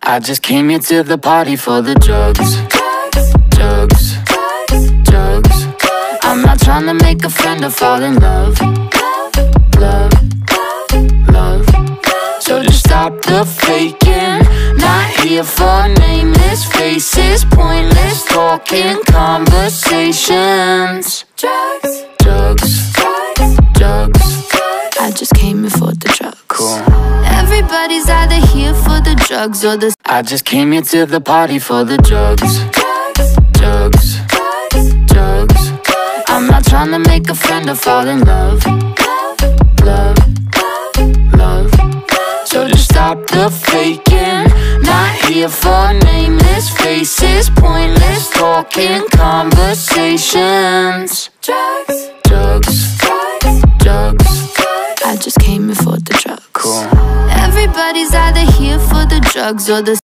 I just came here to the party for the drugs. Drugs, drugs. I'm not trying to make a friend or fall in love. Love, love. So just stop the faking. Not here for nameless faces, pointless talking conversations. Drugs, drugs, drugs. I just came here for the drugs. Cool. Everybody's either here for the drugs or the... I just came here to the party for the drugs. Drugs, drugs. I'm not trying to make a friend or fall in love. Love, love. So just stop the faking. Not here for nameless faces, pointless talking conversations. Drugs, drugs, drugs. I just came here for the drugs. Cool. Everybody's either here for the drugs or the...